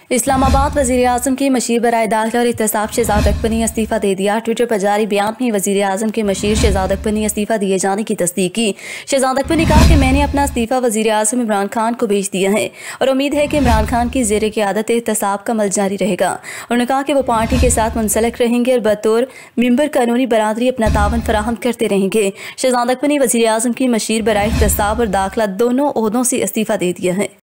इस्लामाबाद वज़ीर आज़म की मशीर बराए दाखिला और एहतसाब शहजाद अकबर ने इस्तीफ़ा दे दिया। ट्विटर पर जारी बयान में वज़ीर आज़म के मशीर शहजाद अकबर ने इस्तीफ़ा दिए जाने की तस्दीक की। शहजाद अकबर ने कहा कि मैंने अपना इस्तीफ़ा वज़ीर आज़म इमरान खान को भेज दिया है और उम्मीद है कि इमरान खान की ज़ेर क़यादत एहतसाब का अमल जारी रहेगा। उन्होंने कहा कि वो पार्टी के साथ मुंसलिक रहेंगे और बतौर मेंबर कानूनी बरादरी अपना तावन फराहम करते रहेंगे। शहजाद अकबर ने वज़ीर आज़म की मशीर बराए एहतसाब और दाखिला दोनों ओहदों से इस्तीफ़ा दे दिया है।